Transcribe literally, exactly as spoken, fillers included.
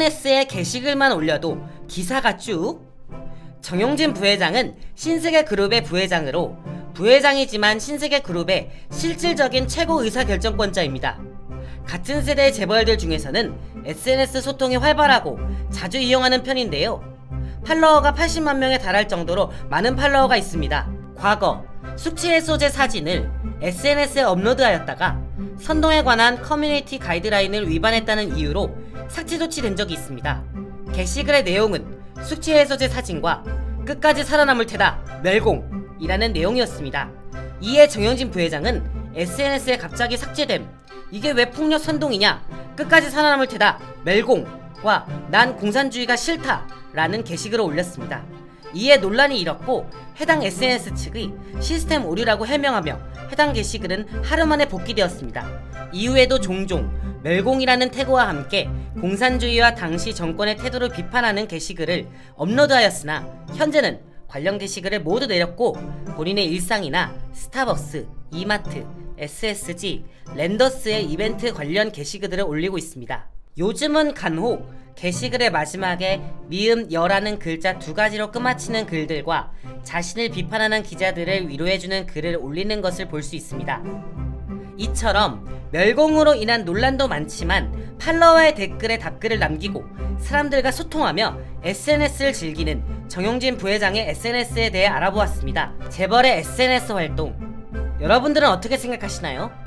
에스엔에스에 게시글만 올려도 기사가 쭉? 정용진 부회장은 신세계 그룹의 부회장으로 부회장이지만 신세계 그룹의 실질적인 최고 의사결정권자입니다. 같은 세대의 재벌들 중에서는 에스엔에스 소통이 활발하고 자주 이용하는 편인데요. 팔로워가 팔십만 명에 달할 정도로 많은 팔로워가 있습니다. 과거 숙취해소제 사진을 에스엔에스에 업로드하였다가 선동에 관한 커뮤니티 가이드라인을 위반했다는 이유로 삭제 조치된 적이 있습니다. 게시글의 내용은 숙취해소제 사진과 끝까지 살아남을 테다 멸공이라는 내용이었습니다. 이에 정영진 부회장은 에스엔에스에 갑자기 삭제됨, 이게 왜 폭력 선동이냐, 끝까지 살아남을 테다 멸공과 난 공산주의가 싫다 라는 게시글을 올렸습니다. 이에 논란이 일었고 해당 에스엔에스 측이 시스템 오류라고 해명하며 해당 게시글은 하루 만에 복귀되었습니다. 이후에도 종종 멸공이라는 태그와 함께 공산주의와 당시 정권의 태도를 비판하는 게시글을 업로드하였으나 현재는 관련 게시글을 모두 내렸고 본인의 일상이나 스타벅스, 이마트, 에스에스지, 랜더스의 이벤트 관련 게시글들을 올리고 있습니다. 요즘은 간혹 게시글의 마지막에 미음 여라는 글자 두 가지로 끝마치는 글들과 자신을 비판하는 기자들을 위로해주는 글을 올리는 것을 볼 수 있습니다. 이처럼 멸공으로 인한 논란도 많지만 팔로워의 댓글에 답글을 남기고 사람들과 소통하며 에스엔에스를 즐기는 정용진 부회장의 에스엔에스에 대해 알아보았습니다. 재벌의 에스엔에스 활동, 여러분들은 어떻게 생각하시나요?